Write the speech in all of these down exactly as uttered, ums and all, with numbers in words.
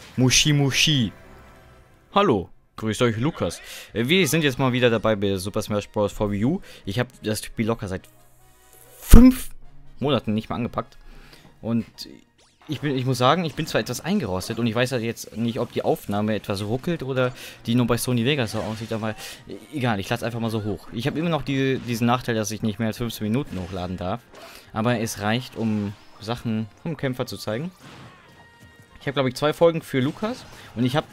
Mushi Mushi. Hallo, grüßt euch Lukas. Wir sind jetzt mal wieder dabei bei Super Smash Bros. For Wii U. Ich habe das Spiel locker seit fünf Monaten nicht mehr angepackt. Und ich, bin, ich muss sagen, ich bin zwar etwas eingerostet und ich weiß ja jetzt nicht, ob die Aufnahme etwas ruckelt oder die nur bei Sony Vegas so aussieht, aber egal, ich lasse einfach mal so hoch. Ich habe immer noch die, diesen Nachteil, dass ich nicht mehr als fünfzehn Minuten hochladen darf. Aber es reicht, um Sachen vom Kämpfer zu zeigen. Ich habe, glaube ich, zwei Folgen für Lukas und ich habe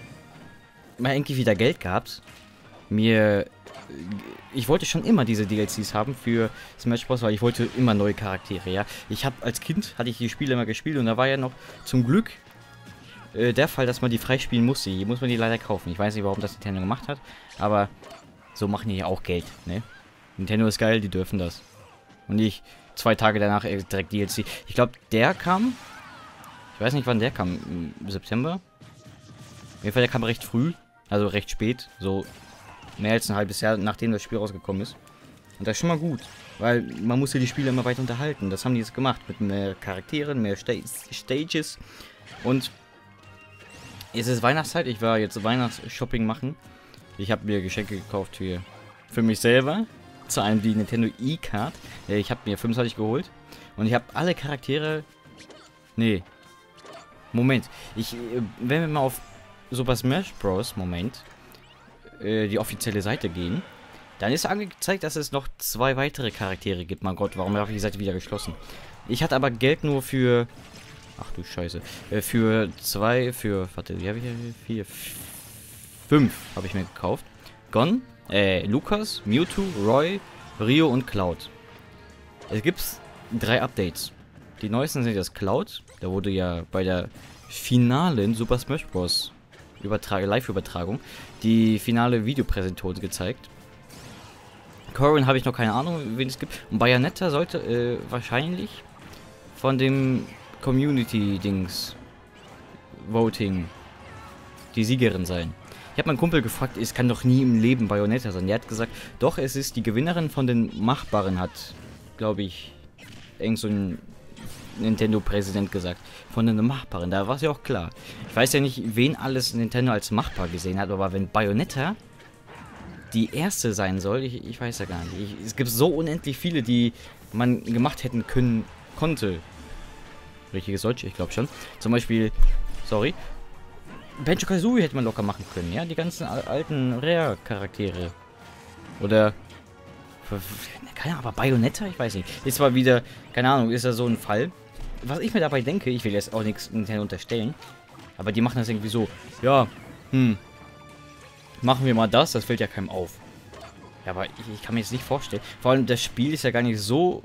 mal endlich wieder Geld gehabt. Mir... Ich wollte schon immer diese D L Cs haben für Smash Bros., weil ich wollte immer neue Charaktere, ja. Ich habe als Kind, hatte ich die Spiele immer gespielt und da war ja noch zum Glück äh, der Fall, dass man die freispielen musste. Hier muss man die leider kaufen. Ich weiß nicht, warum das Nintendo gemacht hat, aber so machen die ja auch Geld, ne. Nintendo ist geil, die dürfen das. Und ich zwei Tage danach äh, direkt D L C. Ich glaube, der kam... Ich weiß nicht, wann der kam. Im September? Auf jeden Fall, der kam recht früh. Also recht spät. So mehr als ein halbes Jahr, nachdem das Spiel rausgekommen ist. Und das ist schon mal gut. Weil man muss ja die Spiele immer weiter unterhalten. Das haben die jetzt gemacht. Mit mehr Charakteren, mehr Sta Stages. Und es ist Weihnachtszeit. Ich war jetzt Weihnachtsshopping machen. Ich habe mir Geschenke gekauft für, für mich selber. Zu einem die Nintendo E-Card. Ich habe mir fünfundzwanzig geholt. Und ich habe alle Charaktere... Nee. Moment. Ich, wenn wir mal auf Super Smash Bros. Moment, äh, die offizielle Seite gehen, dann ist angezeigt, dass es noch zwei weitere Charaktere gibt. Mein Gott, warum habe ich die Seite wieder geschlossen? Ich hatte aber Geld nur für... Ach du Scheiße. Äh, für zwei, für... Warte, wie habe ich hier? Vier... Fünf habe ich mir gekauft. Gon, äh, Lukas, Mewtwo, Roy, Rio und Cloud. Es gibt drei Updates. Die neuesten sind das Cloud. Da wurde ja bei der finalen Super Smash Bros. Live-Übertragung die finale Videopräsentation gezeigt. Corrin habe ich noch keine Ahnung, wen es gibt. Und Bayonetta sollte äh, wahrscheinlich von dem Community-Dings Voting die Siegerin sein. Ich habe meinen Kumpel gefragt, es kann doch nie im Leben Bayonetta sein. Der hat gesagt, doch, es ist die Gewinnerin von den Machbaren, hat, glaube ich, irgend so ein Nintendo-Präsident gesagt. Von den Machbaren, da war es ja auch klar. Ich weiß ja nicht, wen alles Nintendo als machbar gesehen hat, aber wenn Bayonetta die erste sein soll, ich, ich weiß ja gar nicht. Ich, es gibt so unendlich viele, die man gemacht hätten können, konnte. Richtiges Deutsch, ich glaube schon. Zum Beispiel, sorry, Banjo-Kazooie hätte man locker machen können, ja? Die ganzen alten Rare-Charaktere. Oder... Keine Ahnung, aber Bayonetta? Ich weiß nicht. Ist zwar wieder, keine Ahnung, ist ja so ein Fall. Was ich mir dabei denke, ich will jetzt auch nichts Nintendo unterstellen, aber die machen das irgendwie so, ja, hm, machen wir mal das, das fällt ja keinem auf. Ja, aber ich, ich kann mir jetzt nicht vorstellen. Vor allem, das Spiel ist ja gar nicht so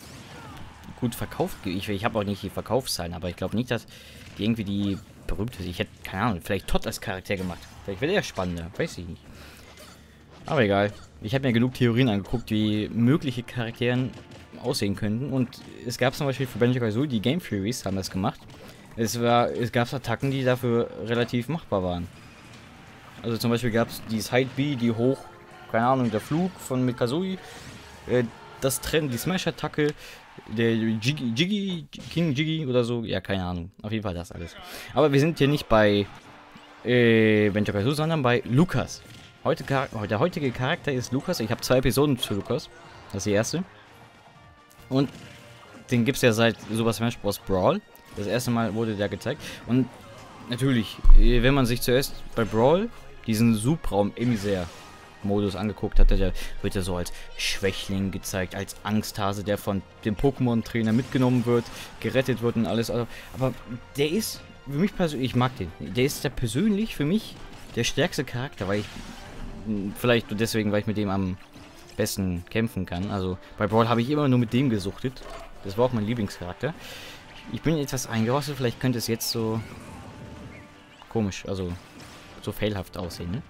gut verkauft. Ich, ich habe auch nicht die Verkaufszahlen, aber ich glaube nicht, dass die irgendwie die berühmt ist. Ich hätte, keine Ahnung, vielleicht Todd als Charakter gemacht. Vielleicht wäre der spannender, weiß ich nicht. Aber egal. Ich habe mir genug Theorien angeguckt, wie mögliche Charakteren aussehen könnten. Und es gab zum Beispiel für Banjo-Kazooie, die Game Theories haben das gemacht. Es, war, es gab Attacken, die dafür relativ machbar waren. Also zum Beispiel gab es die Side B, die hoch, keine Ahnung, der Flug von mit Kazooie, äh, das Trennen, die Smash-Attacke, der Jiggy, Jiggy, King Jiggy oder so, ja, keine Ahnung. Auf jeden Fall das alles. Aber wir sind hier nicht bei äh, Banjo-Kazooie, sondern bei Lukas. Heute, der heutige Charakter ist Lukas. Ich habe zwei Episoden zu Lukas. Das ist die erste. Und den gibt es ja seit Super Smash Bros. Brawl. Das erste Mal wurde der gezeigt. Und natürlich, wenn man sich zuerst bei Brawl diesen Subraum-Emisär-Modus angeguckt hat, der wird ja so als Schwächling gezeigt, als Angsthase, der von dem Pokémon-Trainer mitgenommen wird, gerettet wird und alles. Aber der ist, für mich persönlich, ich mag den. Der ist der persönlich für mich der stärkste Charakter, weil ich vielleicht deswegen, weil ich mit dem am besten kämpfen kann. Also bei Brawl habe ich immer nur mit dem gesuchtet. Das war auch mein Lieblingscharakter. Ich bin etwas eingerostet, vielleicht könnte es jetzt so komisch, also so failhaft aussehen, ne?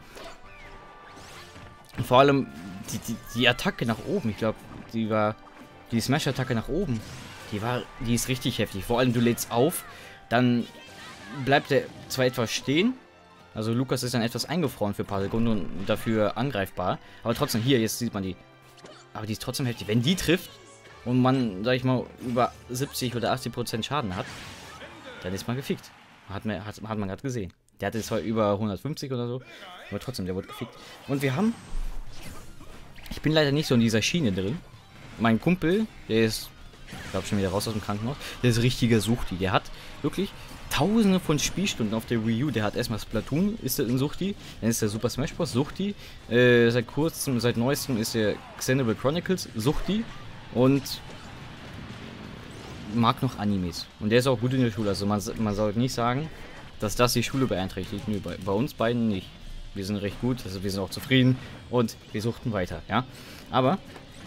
Und vor allem die, die, die Attacke nach oben, ich glaube, die war, die Smash-Attacke nach oben, die war, die ist richtig heftig. Vor allem du lädst auf, dann bleibt er zwar etwas stehen, also Lukas ist dann etwas eingefroren für ein paar Sekunden und dafür angreifbar. Aber trotzdem, hier, jetzt sieht man die. Aber die ist trotzdem heftig. Wenn die trifft und man, sag ich mal, über siebzig oder achtzig Prozent Schaden hat, dann ist man gefickt. Hat man, hat, hat man gerade gesehen. Der hatte zwar über hundertfünfzig oder so, aber trotzdem, der wurde gefickt. Und wir haben... Ich bin leider nicht so in dieser Schiene drin. Mein Kumpel, der ist, ich glaube schon wieder raus aus dem Krankenhaus, der ist richtiger Suchti. Der hat wirklich tausende von Spielstunden auf der Wii U. Der hat erstmal Splatoon, ist der ein Suchti. Dann ist der Super Smash Bros. Suchti. Äh, seit kurzem, seit neuestem ist der Xenoblade Chronicles Suchti. Und mag noch Animes. Und der ist auch gut in der Schule. Also man, man sollte nicht sagen, dass das die Schule beeinträchtigt. Nö, bei, bei uns beiden nicht. Wir sind recht gut, also wir sind auch zufrieden und wir suchten weiter, ja. Aber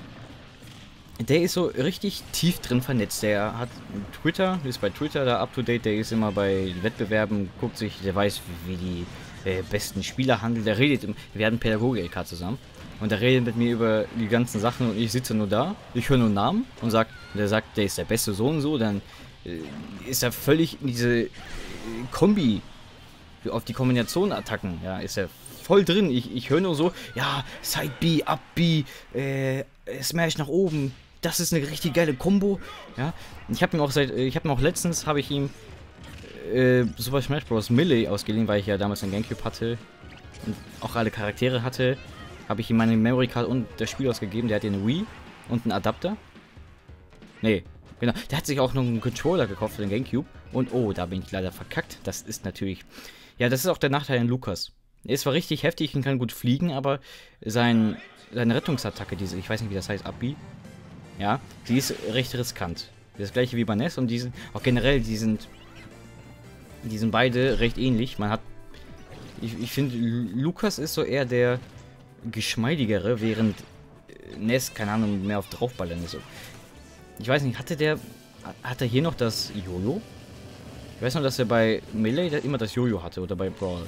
der ist so richtig tief drin vernetzt. Der hat Twitter, ist bei Twitter da up to date, der ist immer bei Wettbewerben, guckt sich, der weiß, wie die äh, besten Spieler handeln. Der redet, im, wir hatten Pädagoge-L K zusammen und der redet mit mir über die ganzen Sachen und ich sitze nur da, ich höre nur Namen und sag, der sagt, der ist der beste so und so, dann äh, ist er völlig in diese äh, Kombi, auf die Kombination-Attacken, ja, ist er voll drin. Ich, ich höre nur so, ja, Side B, Up B, äh, Smash nach oben. Das ist eine richtig geile Combo. Ja, ich habe ihm auch seit, ich habe ihm auch letztens, habe ich ihm äh, Super Smash Bros. Melee ausgeliehen, weil ich ja damals ein Gamecube hatte und auch alle Charaktere hatte. Habe ich ihm meine Memory Card und das Spiel ausgegeben. Der hat hier eine Wii und einen Adapter. Nee, genau. Der hat sich auch noch einen Controller gekauft für den Gamecube. Und oh, da bin ich leider verkackt. Das ist natürlich... Ja, das ist auch der Nachteil an Lukas. Er ist zwar richtig heftig und kann gut fliegen, aber sein, seine Rettungsattacke, diese, ich weiß nicht, wie das heißt, Abi, ja, die ist recht riskant. Das gleiche wie bei Ness und die sind, auch generell, die sind, die sind beide recht ähnlich. Man hat, ich, ich finde, Lukas ist so eher der geschmeidigere, während Ness, keine Ahnung, mehr auf draufballern ist. Ich weiß nicht, hatte der, hat er hier noch das Jojo? Ich weiß noch, dass er bei Melee immer das Jojo hatte oder bei Brawl.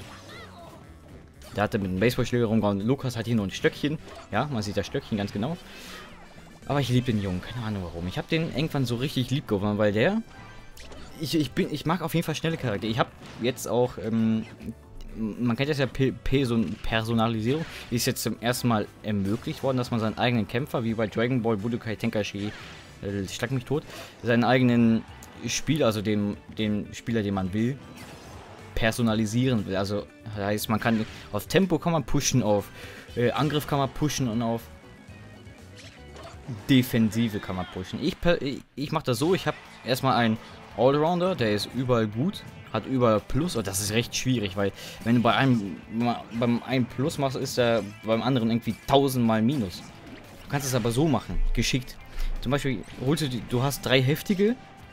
Der hatte mit dem Baseballschläger rumgehauen. Lukas hat hier nur ein Stöckchen. Ja, man sieht das Stöckchen ganz genau. Aber ich liebe den Jungen, keine Ahnung warum. Ich habe den irgendwann so richtig lieb gewonnen, weil der... Ich, ich, bin, ich mag auf jeden Fall schnelle Charaktere. Ich habe jetzt auch... Ähm, man kennt das ja, P P so Personalisierung. Die ist jetzt zum ersten Mal ermöglicht worden, dass man seinen eigenen Kämpfer, wie bei Dragon Ball Budokai Tenkaichi, äh, schlag mich tot, seinen eigenen Spieler, also den, den Spieler, den man will, personalisieren will. Also heißt, man kann auf Tempo kann man pushen, auf äh, Angriff kann man pushen und auf Defensive kann man pushen. Ich, ich, ich mache das so, ich habe erstmal einen Allrounder, der ist überall gut, hat überall Plus, und das ist recht schwierig, weil wenn du bei einem beim einen Plus machst, ist er beim anderen irgendwie tausendmal Minus. Du kannst es aber so machen, geschickt. Zum Beispiel holst du die, du hast drei heftige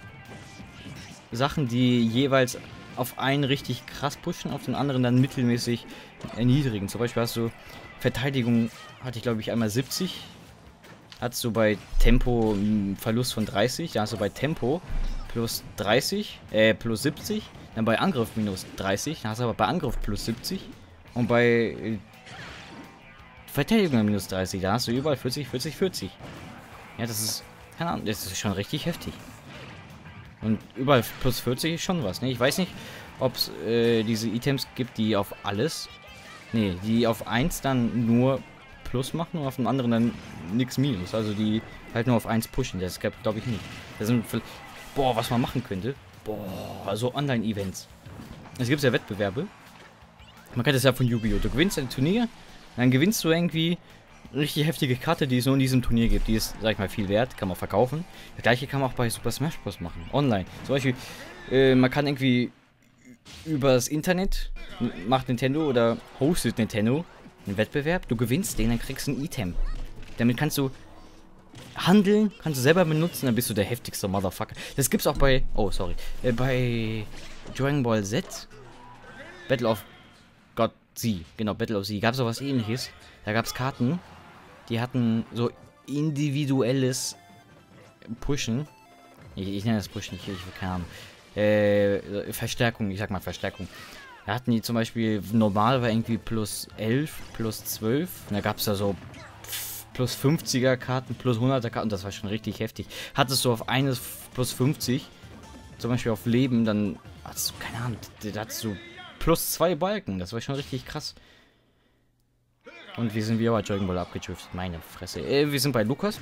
Sachen, die jeweils auf einen richtig krass pushen, auf den anderen dann mittelmäßig erniedrigen. Zum Beispiel hast du Verteidigung, hatte ich glaube ich einmal siebzig. Hast du bei Tempo einen Verlust von dreißig. Da hast du bei Tempo plus dreißig, äh, plus siebzig. Dann bei Angriff minus dreißig. Dann hast du aber bei Angriff plus siebzig. Und bei äh, Verteidigung minus dreißig. Da hast du überall vierzig, vierzig, vierzig. Ja, das ist, keine Ahnung, das ist schon richtig heftig. Und überall plus vierzig ist schon was, ne? Ich weiß nicht, ob es äh, diese Items gibt, die auf alles, ne, die auf eins dann nur Plus machen und auf dem anderen dann nichts Minus. Also die halt nur auf eins pushen. Das gab, glaube ich, nicht. Das sind, boah, was man machen könnte. Boah, so Online-Events. Es gibt ja Wettbewerbe. Man kennt das ja von Yu-Gi-Oh! Du gewinnst ein Turnier, dann gewinnst du irgendwie eine richtig heftige Karte, die es nur in diesem Turnier gibt. Die ist, sag ich mal, viel wert, kann man verkaufen. Das gleiche kann man auch bei Super Smash Bros. Machen, online. Zum Beispiel, äh, man kann irgendwie übers Internet, macht Nintendo oder hostet Nintendo einen Wettbewerb, du gewinnst den, dann kriegst du ein Item. Damit kannst du handeln, kannst du selber benutzen, dann bist du der heftigste Motherfucker. Das gibt's auch bei, oh sorry, äh, bei Dragon Ball Z, Battle of God Z, genau, Battle of Z, gab es auch was ähnliches. Da gab es Karten, die hatten so individuelles Pushen. Ich, ich nenne das Pushen, ich, ich keine Ahnung. Äh, Verstärkung, ich sag mal Verstärkung. Da hatten die zum Beispiel, normal war irgendwie plus elf, plus zwölf. Und da gab es da so plus fünfziger Karten, plus hunderter Karten. Das war schon richtig heftig. Hattest du auf eines plus fünfzig, zum Beispiel auf Leben, dann hattest du, keine Ahnung, da hattest du plus zwei Balken. Das war schon richtig krass. Und wir sind wieder bei Dragon Ball abgedriftet. Meine Fresse. Äh, wir sind bei Lukas.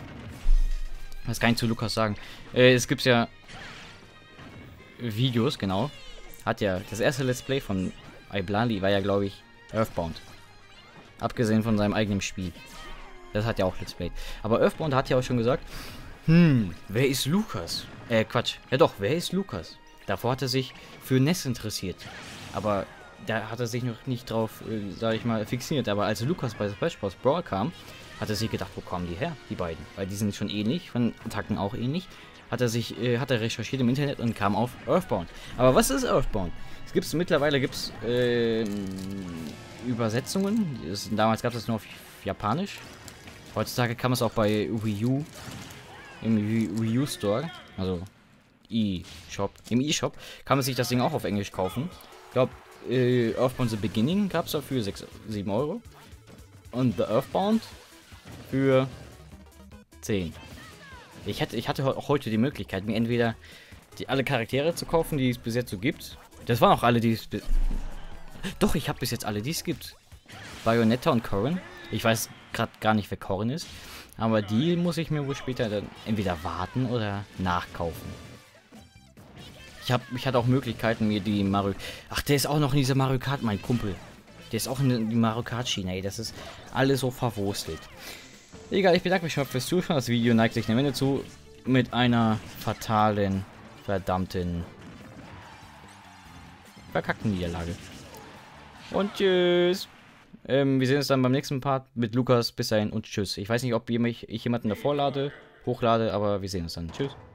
Was kann ich zu Lukas sagen? Äh, es gibt ja Videos, genau. hat ja, das erste Let's Play von iBlali war ja, glaube ich, Earthbound. Abgesehen von seinem eigenen Spiel. Das hat ja auch Let's Play. Aber Earthbound hat ja auch schon gesagt, hm, wer ist Lukas? Äh, Quatsch. Ja doch, wer ist Lukas? Davor hat er sich für N E S interessiert. Aber da hat er sich noch nicht drauf, äh, sag ich mal, fixiert. Aber als Lukas bei Smash Bros. Brawl kam, hat er sich gedacht, wo kommen die her, die beiden? Weil die sind schon ähnlich, von Attacken auch ähnlich. Hat er sich, äh, hat er recherchiert im Internet und kam auf Earthbound. Aber was ist Earthbound? Es gibt mittlerweile gibt's äh, Übersetzungen. Das, damals gab es das nur auf Japanisch. Heutzutage kann man es auch bei Wii U im Wii U Store, also E-Shop, im E-Shop kann man sich das Ding auch auf Englisch kaufen. Ich glaube, äh, Earthbound The Beginning gab es dafür sechs, sieben Euro und The Earthbound für zehn. Ich hatte, ich hatte auch heute die Möglichkeit, mir entweder die, alle Charaktere zu kaufen, die es bis jetzt so gibt. Das waren auch alle, die es... Doch, ich habe bis jetzt alle, die es gibt. Bayonetta und Corrin. Ich weiß gerade gar nicht, wer Corrin ist. Aber die muss ich mir wohl später dann entweder warten oder nachkaufen. Ich, hab, ich hatte auch Möglichkeiten, mir die Mario... Ach, der ist auch noch in dieser Mario Kart, mein Kumpel. Der ist auch in die Mario Kart Schiene, ey. Das ist alles so verwurstelt. Egal, ich bedanke mich schon fürs Zuschauen. Das Video neigt sich dem Ende zu. Mit einer fatalen, verdammten, verkackten Niederlage. Und tschüss. Ähm, wir sehen uns dann beim nächsten Part mit Lukas. Bis dahin und tschüss. Ich weiß nicht, ob ich jemanden davor lade, hochlade, aber wir sehen uns dann. Tschüss.